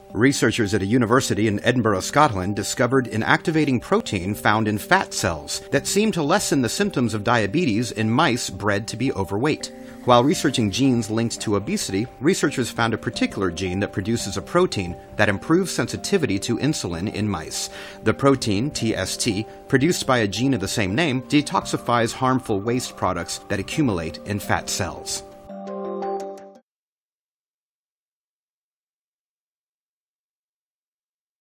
Researchers at a university in Edinburgh, Scotland discovered an activating protein found in fat cells that seemed to lessen the symptoms of diabetes in mice bred to be overweight. While researching genes linked to obesity, researchers found a particular gene that produces a protein that improves sensitivity to insulin in mice. The protein, TST, produced by a gene of the same name, detoxifies harmful waste products that accumulate in fat cells.